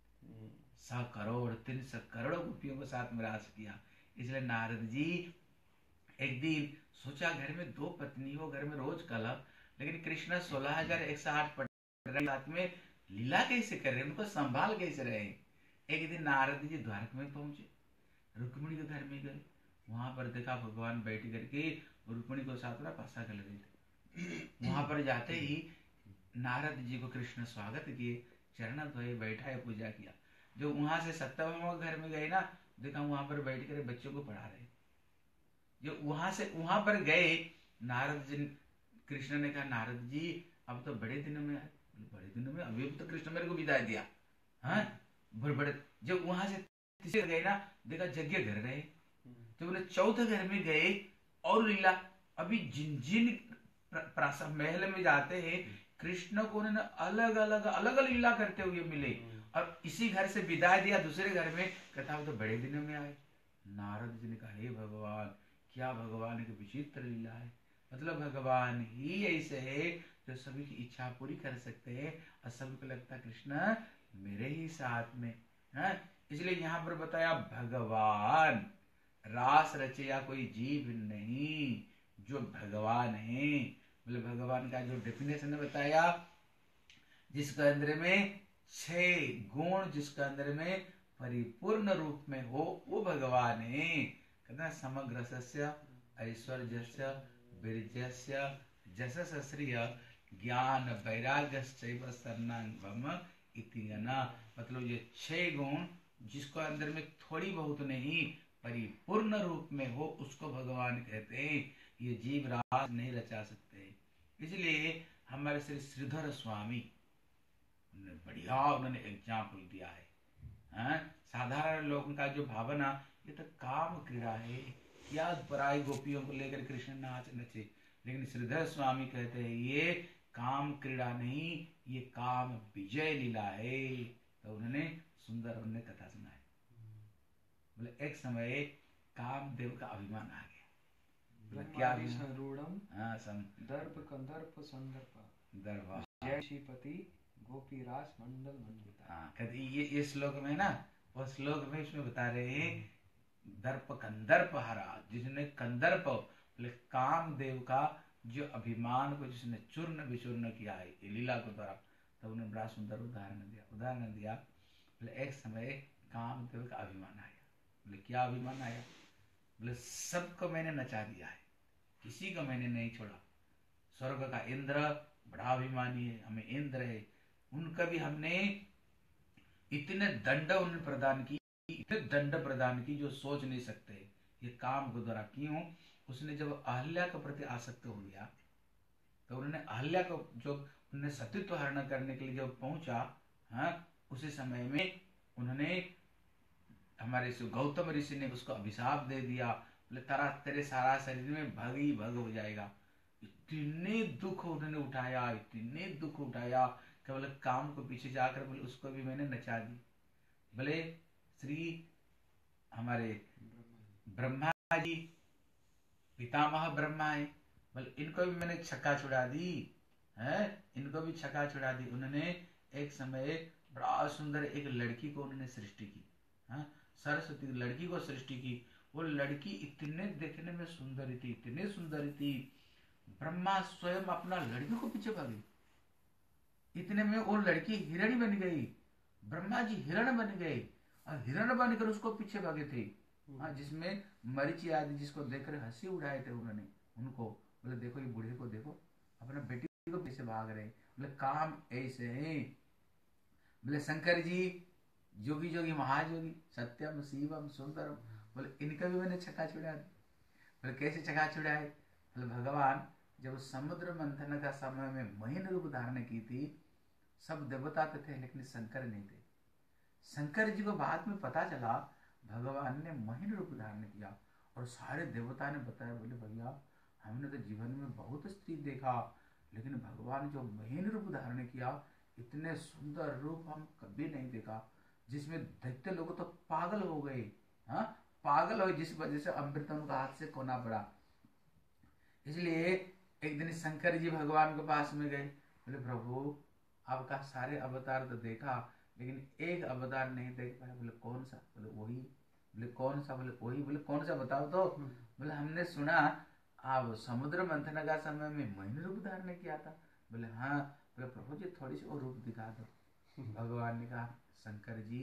S2: 100 करोड़ 300 करोड़ गोपियों को साथ में रास किया। इसलिए नारद जी एक दिन सोचा घर में दो पत्नी हो, घर में रोज कलह, लेकिन कृष्ण 16,108 रात में लीला कैसे कर रहे, उनको संभाल कैसे रहे। एक दिन नारद जी द्वारका में पहुंचे, रुक्मिणी के घर में गए, वहां पर देखा भगवान बैठ करके रुक्मिणी को साथ में पासा कर रहे थे। वहां पर जाते ही नारद जी को कृष्ण स्वागत किए, चरण धोए, बैठाए, पूजा किया। जो वहां से सत्यभामा घर में गए ना, देखा वहां पर बैठ कर बच्चों को पढ़ा रहे। जो वहां से वहां पर गए, नारद जी, कृष्ण ने कहा नारद जी अब तो बड़े दिनों में आए। बड़े दिनों में अभी तो कृष्ण मेरे को विदाई दिया, हाँ बड़े। जब वहां से तीसरे गए ना, देखा यज्ञ घर रहे। तो बोले चौथे घर में गए और लीला, अभी जिन जिन प्रासाद महल में जाते हैं कृष्ण को उन्होंने अलग अलग लीला करते हुए मिले, और इसी घर से विदाई दिया दूसरे घर में, कहता तो बड़े दिनों में आए। नारद जी ने कहा हे भगवान, क्या भगवान की विचित्र लीला है, मतलब भगवान ही ऐसे है जो सभी की इच्छा पूरी कर सकते हैं, और सभी को लगता है कृष्ण मेरे ही साथ में है। इसलिए यहाँ पर बताया भगवान रास रचया कोई जीव नहीं, जो भगवान है। बोले भगवान का जो डेफिनेशन बताया, जिसके अंदर में 6 गुण, जिसके अंदर में परिपूर्ण रूप में हो वो भगवान है। कहते समग्र सस्य ऐश्वर्यस्य वीर्यस्य जशस्श्रिय ज्ञान वैराग्यश्चैव शरणागम इति गना। मतलब ये 6 गुण जिसको अंदर में थोड़ी बहुत नहीं परिपूर्ण रूप में हो उसको भगवान कहते हैं। ये जीव रास नहीं रचा सकते। इसलिए हमारे श्री श्रीधर स्वामी बढ़िया उन्होंने एग्जाम्पल दिया है। साधारण लोगों का जो भावना ये तो काम क्रीड़ा है, क्या पराई गोपियों को लेकर कृष्ण नाच नचे, लेकिन श्रीधर स्वामी कहते हैं ये काम क्रीड़ा नहीं, ये काम विजय लीला है। तो उन्होंने सुंदर उन्होंने कथा सुनाई। बोले एक समय कामदेव का अभिमान आ गया। क्या
S1: दर्प कंदर्प संदर्प
S2: दर्भ
S1: जय श्रीपति गोपी रास मंडल मंडिता।
S2: कहते ये श्लोक में ना, वो श्लोक में इसमें बता रहे हैं दर्प कंदर्प हरा, जिसने कंदर्प बोले कामदेव का जो अभिमान को जिसने चूर्ण विचूर्ण किया है ये लीला के द्वारा, तब तो उन्होंने बड़ा सुंदर उदाहरण दिया। बोले एक समय कामदेव का अभिमान आया। बोले क्या अभिमान आया? बोले सबको मैंने नचा दिया है, किसी को मैंने नहीं छोड़ा। स्वर्ग का इंद्र बड़ा अभिमानी है, हमें इंद्र है, उनका भी हमने इतने दंड उन्हें प्रदान की, इतने दंड प्रदान की जो सोच नहीं सकते। ये काम के द्वारा क्यों? उसने जब अहल्या के प्रति आसक्त हो गया तो उन्होंने अहल्या को जो उन्हें सतीत्व हरण करने के लिए जब पहुंचा, हाँ, उसी समय में उन्होंने हमारे गौतम ऋषि ने उसको अभिशाप दे दिया। बोले तेरे सारा शरीर में भग ही भग हो जाएगा। इतने दुख उन्होंने उठाया, इतने दुख उठाया कि बोले काम को पीछे जाकर बोले उसको भी मैंने नचा दी। बोले श्री हमारे ब्रह्मा जी पितामह ब्रह्मा है, बोले इनको भी मैंने छक्का छुड़ा दी है, इनको भी छक्का छुड़ा दी। उन्होंने एक समय बड़ा सुंदर एक लड़की को उन्होंने सृष्टि की, हाँ, सरस्वती लड़की को सृष्टि की। वो लड़की इतने देखने में सुंदरी थी, इतने सुंदरी थी, ब्रह्मा स्वयं अपना लड़की को पीछे भागे। इतने में वो लड़की हिरणी बन गई, ब्रह्मा जी हिरण बन गए और हिरण बनकर उसको पीछे भागे थे। हाँ, जिसमें मरीचि आदि जिसको देखकर हंसी उड़ाए थे उन्होंने उनको। बोले देखो ये बूढ़े को देखो, अपना बेटी को पीछे भाग रहे। बोले काम ऐसे है। बोले शंकर जी जोगी जोगी महाजोगी सत्यम शिवम सुंदरम, बोले इनका भी मैंने छक्का छुड़ा दी। बोले कैसे छक्का छुड़ाए? बोले भगवान जब समुद्र मंथन का समय में महीन रूप धारण की थी, सब देवता तो थे लेकिन शंकर नहीं थे। शंकर जी को बाद में पता चला भगवान ने महीन रूप धारण किया और सारे देवता ने बताया, बोले भैया हमने तो जीवन में बहुत स्त्री देखा, लेकिन भगवान जो महीन रूप धारण किया, इतने सुंदर रूप हम कभी नहीं देखा, जिसमें देखते लोग तो पागल हो गए। हाँ, पागल हो, जिस वजह से अमृत उनका हाथ से खोना पड़ा। इसलिए एक दिन शंकर जी भगवान के पास में गए। बोले प्रभु आपका सारे अवतार तो देखा लेकिन एक अवतार नहीं देख पाया। बोले कौन सा? बोले वही। बोले कौन सा? बोले वही। बोले कौन सा बताओ तो। बोले हमने सुना आप समुद्र मंथन का समय में महीन रूप धारण किया था। बोले हाँ। बोले प्रभु जी थोड़ी सी और रूप दिखा दो। भगवान ने कहा शंकर जी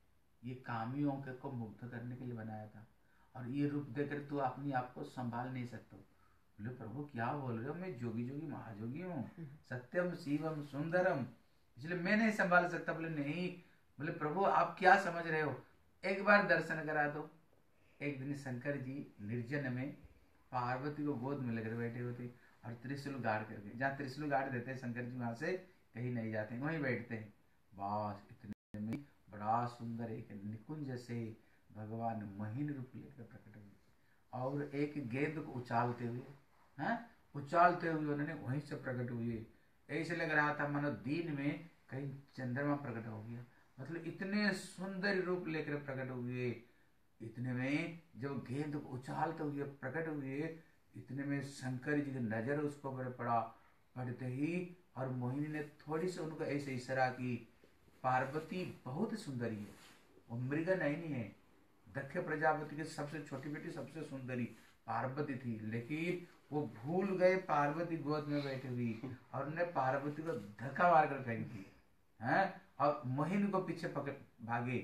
S2: ये कामियों को मुग्ध करने के लिए बनाया था और ये रूप देकर तू अपनी आप को संभाल नहीं सकता। बोले प्रभु क्या बोल रहे हो, मैं जोगी जोगी महाजोगी हूँ, सत्यम शिवम सुंदरम, इसलिए मैं नहीं संभाल सकता। बोले नहीं। बोले प्रभु आप क्या समझ रहे हो, एक बार दर्शन करा दो। एक दिन शंकर जी निर्जन में पार्वती को गोद में लेकर बैठे होते और त्रिशूल गाड़ करके, जहाँ त्रिशूल गाड़ देते हैं शंकर जी वहां से कहीं नहीं जाते, वहीं बैठते हैं। बस इतने में बड़ा सुंदर एक निकुंज से भगवान महीन रूप लेकर प्रकट हुए और एक गेंद को उछालते हुए, हाँ, उछालते हुए उन्होंने वहीं से प्रकट हुए। ऐसे लग रहा था मानो दिन में कहीं चंद्रमा प्रकट हो गया, मतलब इतने सुंदर रूप लेकर प्रकट हुए। इतने में जब गेंद को उछालते हुए प्रकट हुए, इतने में शंकर जी की नजर उसको पर पड़ा। पड़ते ही और मोहिनी ने थोड़ी सी उनको ऐसे इशारा की। पार्वती बहुत सुंदरी है, वो मृग नहीं है। दक्ष प्रजापति की सबसे छोटी बेटी सबसे सुंदरी पार्वती थी, लेकिन वो भूल गए पार्वती गोद में बैठी हुई और उन्हें पार्वती को धक्का मारकर फेंक दी, हैं, और मोहिनी को पीछे पकड़ भागे।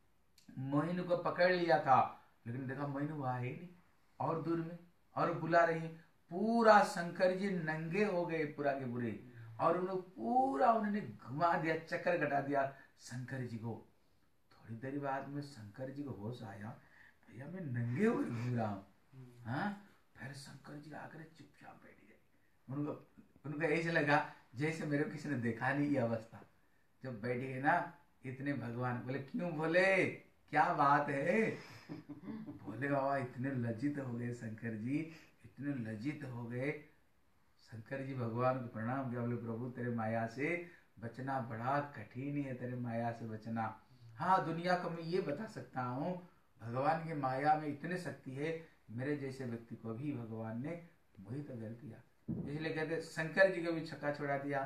S2: मोहिनी को पकड़ लिया था लेकिन देखा मोहिनी वहां है नहीं, और दूर में और बुला रही। पूरा शंकर जी नंगे हो गए पूरा के पूरे और उन्होंने घुमा दिया, चक्कर कटा दिया शंकर जी को। थोड़ी देर बाद में शंकर जी को होश आया, भैया मैं नंगे होकर घूम रहा हूँ। हाँ, फिर शंकर जी आकर चुपचाप बैठ गए। उनको ऐसे लगा जैसे मेरे किसी ने देखा नहीं ये अवस्था। जब बैठ गए ना, इतने भगवान बोले क्यों, बोले क्या बात है? बोले बाबा इतने लज्जित हो गए शंकर जी, इतने लज्जित हो गए। शंकर जी भगवान को प्रणाम किया। बोले प्रभु तेरे माया से बचना बड़ा कठिन है, तेरे माया से बचना। हाँ, दुनिया को मैं ये बता सकता हूँ भगवान की माया में इतनी शक्ति है, मेरे जैसे व्यक्ति को भी भगवान ने मोहित कर दिया। इसलिए कहते शंकर जी को भी छक्का छुड़ा दिया,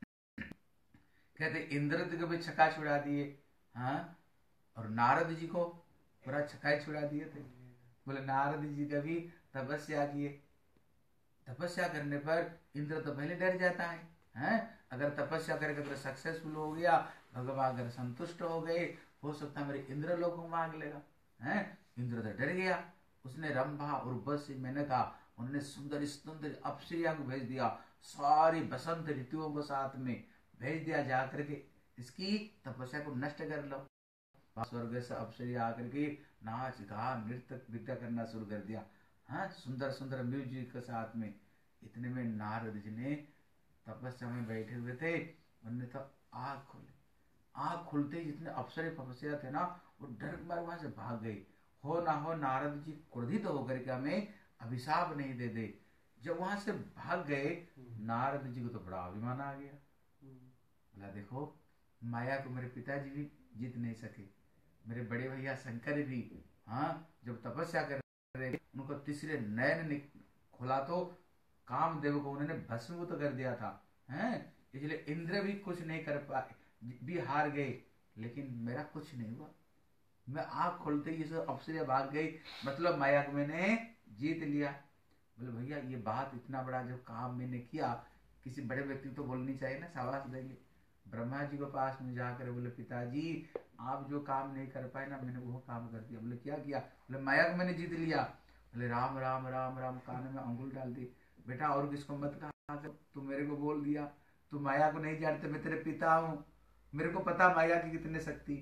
S2: कहते इंद्र जी को भी छक्का छुड़ा दिए। हाँ, और नारद जी को पूरा छक्का छुड़ा दिए थे। बोले नारद जी का भी तपस्या किए, तपस्या करने पर इंद्र तो पहले डर जाता है, हैं? अगर तपस्या करके अगर सक्सेसफुल हो गया, भगवान अगर संतुष्ट हो गए, हो सकता है मेरे इंद्र लोग को मांग लेगा, हैं? इंद्र तो डर गया। उसने रंभा और उर्वशी मेनका, उन्होंने सुंदर सुंदर अप्सरिया को भेज दिया, सारी बसंत ऋतुओं को साथ में भेज दिया, जाकर के इसकी तपस्या को नष्ट कर लो। स्वर्ग से अप्सरिया आकर के नाच गान नृत्य विद्या करना शुरू कर दिया, हाँ, सुंदर सुंदर म्यूजिक के साथ में। इतने में नारद जी ने तपस्या में बैठे हुए थे, उन्होंने तो आग खोली। आग खुलते ही जितने अप्सरे तपस्या थे ना, वो डर मार वहां से भाग गए। हो ना हो नारद जी क्रोधित होकर के हमें अभिशाप नहीं दे दे। जब वहां से भाग गए, नारद जी को तो बड़ा अभिमान आ गया। बोला देखो, माया को मेरे पिताजी भी जीत नहीं सके, मेरे बड़े भैया शंकर भी, हाँ, जब तपस्या कर रहे उनको तीसरे नयन खोला तो कामदेव को उन्होंने भस्मीभूत कर दिया था, हैं? इसलिए इंद्र भी कुछ नहीं कर पाए, भी हार गए, लेकिन मेरा कुछ नहीं हुआ। मैं आँख खोलते ही सब अप्सरिया भाग गई, मतलब माया को मैंने जीत लिया। बोले भैया ये बात इतना बड़ा जो काम मैंने किया, किसी बड़े व्यक्ति को तो बोलनी चाहिए ना, शाबाश देंगे। ब्रह्मा जी के पास में जाकर बोले पिताजी आप जो काम नहीं कर पाए ना, मैंने वो काम कर दिया। बोले क्या किया? बोले माया को मैंने जीत लिया। बोले राम राम राम राम, कान में अंगुल डाल दी। बेटा और किसको मत कहा कर, तू मेरे को बोल दिया, तू माया को नहीं जानते, मैं तेरे पिता हूँ, मेरे को पता माया की कितने शक्ति।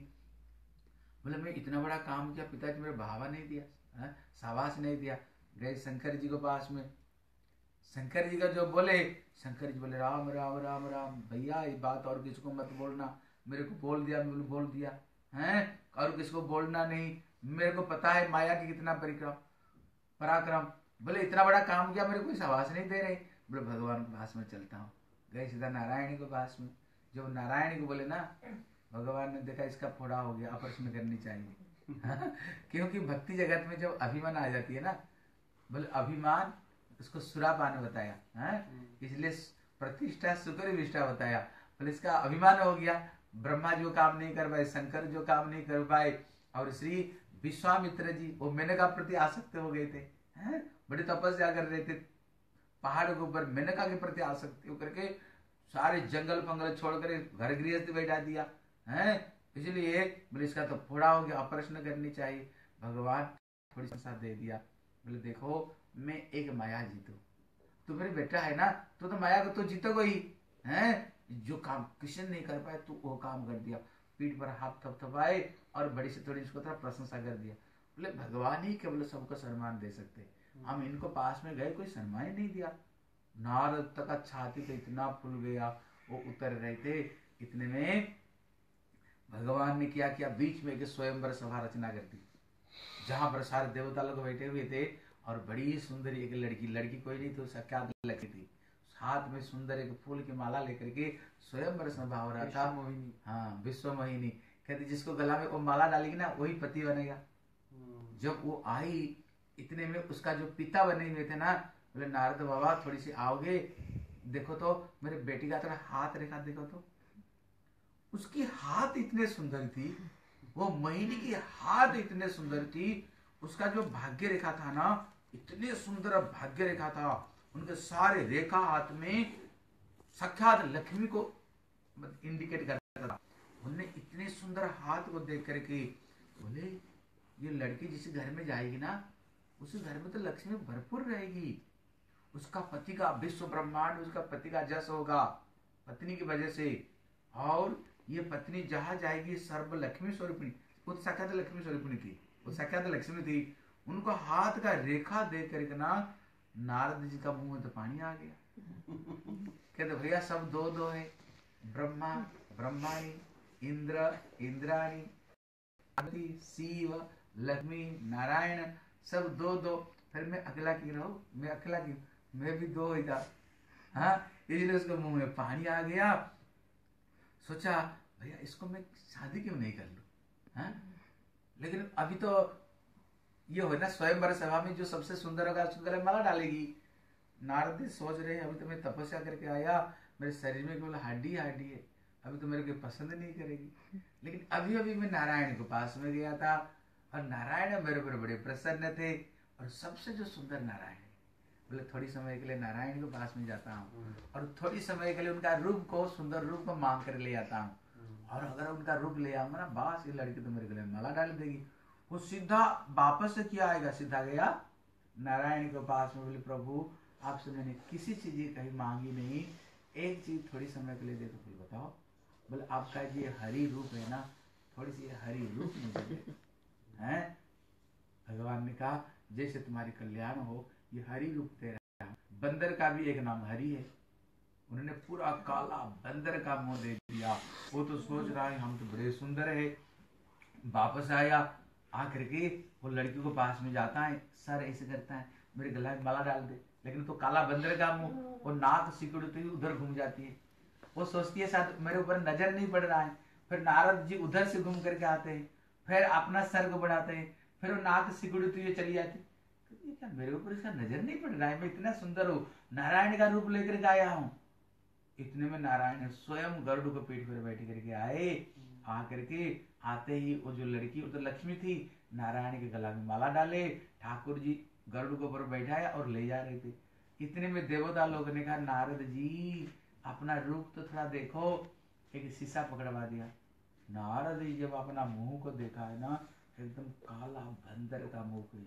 S2: बोले मैं इतना बड़ा काम किया, पिताजी मेरे भावा नहीं दिया, शाबाश नहीं दिया। गए शंकर जी के पास में, शंकर जी का जो बोले, शंकर जी बोले राम राम राम राम, भैया ये बात और किसको मत बोलना, मेरे को बोल दिया, मैं बोल दिया, हैं? और किसको बोलना नहीं, मेरे को पता है माया की कितना परिक्रम पराक्रम। बोले इतना बड़ा काम किया, मेरे को शाबाश नहीं दे रहे। बोले भगवान के पास में चलता हूँ। गए सीधा नारायण के पास में। जब नारायण को बोले ना, भगवान ने देखा इसका फोड़ा हो गया, ऑपरेशन करनी चाहिए। क्योंकि भक्ति जगत में जब अभिमान आ जाती है ना, बोले अभिमान, उसको सुरापान बताया, है? इसलिए प्रतिष्ठा सुकर विष्ठा बताया। बोले इसका अभिमान हो गया, ब्रह्मा जो काम नहीं कर पाए, शंकर जो काम नहीं कर पाए, और श्री विश्वामित्र जी वो मेनका प्रति आसक्त हो गए थे, हैं? बड़ी तपस्या कर रहे थे, पहाड़ के ऊपर मेनका के प्रति आसक्त होकर के सारे जंगल पंगल छोड़ कर घर गृहस्थ बैठा दिया, हैं? इसलिए बोले इसका तो फोड़ा हो गया, ऑपरेशन करनी चाहिए। भगवान थोड़ी सा दे दिया। बोले देखो मैं एक माया जीतू, तू मेरे बेटा है ना, तू तो माया को तो जीतोगे ही, हैं? जो काम कृष्ण नहीं कर पाए तू वो काम कर दिया। पीठ पर हाथ थपथपाए और बड़ी से थोड़ी इसको थोड़ा प्रशंसा कर दिया। बोले भगवान ही केवल सबको सम्मान दे सकते, हम इनको पास में गए कोई सम्मान ही नहीं दिया। नारद तक का छाती तो इतना फूल गया, वो उतर रहे थे। इतने में भगवान ने क्या किया, बीच में एक स्वयंवर सभा रचना कर दी, जहां पर सारे देवता लोग बैठे हुए थे, और बड़ी सुंदर एक लड़की, लड़की कोई नहीं तो साक्षात लड़की थी, हाथ में सुंदर एक फूल की माला लेकर के स्वयंवर सभा हो रहा था। मोहिनी, हाँ विश्व मोहिनी कहती, जिसको गला में वो माला डालेगी ना वही पति बनेगा। जब वो आई, इतने में उसका जो पिता बने हुए थे ना, बोले नारद बाबा थोड़ी सी आओगे, देखो तो मेरे बेटी का थोड़ा हाथ रेखा देखो तो। उसकी हाथ इतने सुंदर थी, वो मोहिनी की हाथ इतने सुंदर थी, उसका जो भाग्य रेखा था ना, इतने सुंदर भाग्य रेखा था, उनके सारे रेखा हाथ में साक्षात लक्ष्मी को इंडिकेट करता था। उन्होंने इतने सुंदर हाथ को देख करके बोले ये लड़की जिस घर में जाएगी ना, उस घर में तो लक्ष्मी भरपूर रहेगी, उसका पति का विश्व ब्रह्मांड, उसका पति का जस होगा पत्नी की वजह से, और ये पत्नी जहां जाएगी सर्व लक्ष्मी स्वरूपिणी, वो साक्षात लक्ष्मी स्वरूपिणी थी, वो साक्षात लक्ष्मी थी। उनको हाथ का रेखा देख करके ना नारद जी का मुंह में तो पानी आ गया। कहते भैया सब दो दो है, ब्रह्मा ब्रह्माणी, इंद्र इंद्राणी, शिव लक्ष्मी नारायण, सब दो दो, फिर मैं अकेला क्यों रहूं, मैं अकेला क्यों, मैं भी दो ही था, हाँ? इसलिए उसके मुंह में पानी आ गया। सोचा भैया इसको मैं शादी क्यों नहीं कर लूं, हाँ? लेकिन अभी तो ये हो ना स्वयंवर सभा में जो सबसे सुंदर होगा उसको गले माला डालेगी। नारद जी सोच रहे हैं अभी तो मैं तपस्या करके आया, मेरे शरीर में केवल हड्डी हड्डी है, अभी तो मेरे को पसंद नहीं करेगी। लेकिन अभी अभी मैं नारायण के पास में गया था, और नारायण मेरे पर बड़े प्रसन्न थे, और सबसे जो सुंदर नारायण है, बोले थोड़ी समय के लिए नारायण के पास में जाता हूँ और थोड़ी समय के लिए उनका रूप को, सुंदर रूप को मांग कर ले आता हूँ, और अगर उनका रूप ले आऊंगा ना, बस ये लड़की तो मेरे गले में माला डाल देगी। वो सीधा वापस से किया आएगा, सीधा गया नारायण के पास में, बोले प्रभु आपसे मैंने किसी चीज कहीं मांगी नहीं, एक चीज थोड़ी समय के लिए दे दो। बोले बताओ। बोले आपका ये हरि रूप है ना, थोड़ी सी हरि रूप मुझे दे। हैं? भगवान ने कहा जैसे तुम्हारी कल्याण हो, ये हरि रूप दे रहा है। बंदर का भी एक नाम हरि है। उन्होंने पूरा काला बंदर का मुंह दे दिया। वो तो सोच रहा है हम तो बड़े सुंदर है। वापस आया, आकर के वो लड़की को पास में जाता है, सर ऐसे करता है, मेरे गला में माला डाल दे। लेकिन तो काला बंदर का मुंह, वो नाक सिकुड़ती हुई उधर घूम जाती है। वो सोचती है शायद मेरे ऊपर नजर नहीं पड़ रहा है। फिर नारद जी उधर से घूम करके आते हैं, फिर अपना सर को बढ़ाते हैं, फिर वो नाक सिकुड़ती हुई चली जाती है। ये क्या मेरे ऊपर इसका नजर नहीं पड़ रहा है, मैं इतना सुंदर हूँ, नारायण का रूप लेकर के आया हूँ। इतने में नारायण स्वयं गरुड़ को पीठ पर बैठ करके आए। आकर के आते ही वो जो लड़की, वो तो लक्ष्मी थी, नारायण के गला में माला डाले, ठाकुर जी गरुड़ को ऊपर बैठाया और ले जा रहे थे। इतने में देवता लोग ने कहा नारद जी अपना रूप तो थोड़ा देखो। एक शीशा पकड़वा दिया। नारद जी जब अपना मुंह को देखा है ना, एकदम काला बंदर का मुंह है।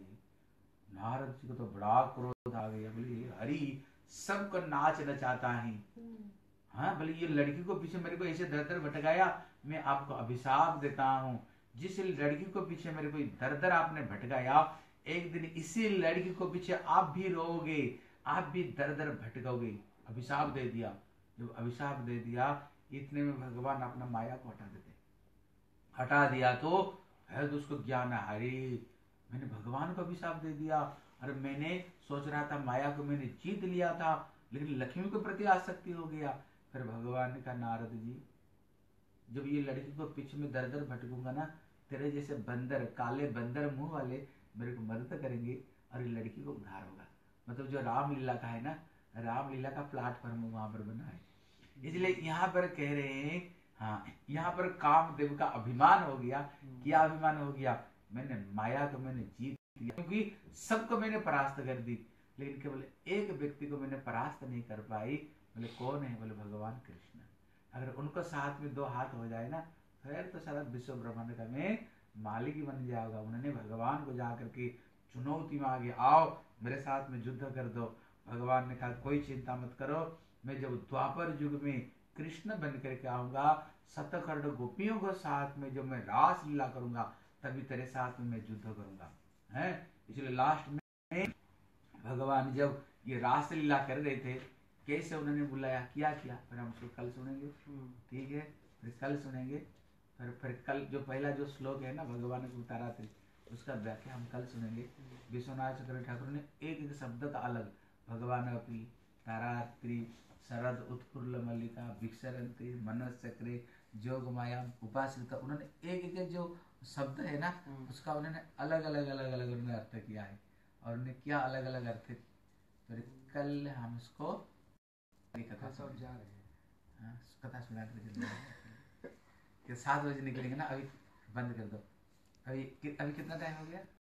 S2: नारद जी को तो बड़ा क्रोध आ गया। बोले हरि सबको नाच नचाता है, हाँ बोले ये लड़की को पीछे मेरे को ऐसे दर दर भटकाया, मैं आपको अभिशाप देता हूँ। जिस लड़की को पीछे मेरे को दर दर आपने भटकाया, एक दिन इसी लड़की को पीछे आप भी रोओगे, आप भी दर दर भटकोगे। अभिशाप दे दिया। जब अभिशाप दे दिया, इतने में भगवान अपना माया को हटा देते। हटा दिया तो है तो उसको ज्ञान है, अरे मैंने भगवान को अभिशाप दे दिया, अरे मैंने सोच रहा था माया को मैंने जीत लिया था, लेकिन लक्ष्मी के प्रति आसक्ति हो गया। फिर भगवान ने कहा नारद जी जब ये लड़की को पीछे में दर दर भटकूंगा ना, तेरे जैसे बंदर, काले बंदर मुंह वाले मेरे को मदद करेंगे और ये लड़की को उद्धार होगा। मतलब जो रामलीला का है ना, रामलीला का प्लेटफॉर्म वहां पर बना है। इसलिए यहाँ पर कह रहे हैं, हाँ यहाँ पर कामदेव का अभिमान हो गया। क्या अभिमान हो गया? मैंने माया को मैंने जीत लिया, क्योंकि सबको मैंने परास्त कर दी, लेकिन केवल एक व्यक्ति को मैंने परास्त नहीं कर पाई। बोले कौन है? बोले भगवान कृष्ण। अगर उनको साथ में दो हाथ हो जाए ना, फिर तो सारा विश्व ब्रह्मांड का मैं मालिक ही बन जाएगा। उन्होंने भगवान को जाकर के चुनौती मांगी, आओ मेरे साथ में युद्ध कर दो। भगवान ने कहा कोई चिंता मत करो, मैं जब द्वापर युग में कृष्ण बन करके आऊंगा, सतकर्ण गोपियों को साथ में जब मैं रास लीला करूंगा, तभी तेरे साथ में मैं युद्ध करूंगा। है इसलिए लास्ट में भगवान जब ये रास लीला कर रहे थे, कैसे उन्होंने बुलाया, क्या किया, फिर हम उसको कल सुनेंगे। ठीक है, फिर कल सुनेंगे। फिर कल जो पहला जो श्लोक है ना भगवान को उतारा थे, उसका व्याख्या हम कल सुनेंगे। विश्वनाथ चक्रवर्ती ठाकुर ने एक एक शब्द का अलग, भगवान अपनी तारात्रि शरद उत्फुल्ल मल्लिका विक्षरंती मनस चक्रे जोग माया उपासिता, उन्होंने एक एक जो शब्द है ना उसका उन्होंने अलग अलग उन्होंने अर्थ किया है। और उन्होंने क्या अलग अलग अर्थ, फिर कल हम उसको कथा सब जा रहे हैं। हाँ, कथा सुना कर 7 बजे निकलेंगे ना। अभी बंद कर दो। अभी कितना टाइम हो गया?